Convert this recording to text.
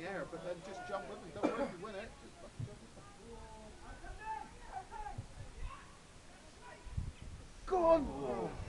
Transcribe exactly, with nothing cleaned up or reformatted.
the air, but then just jump with them. Don't worry if you win it. Just fucking jump with them. Go on! Oh.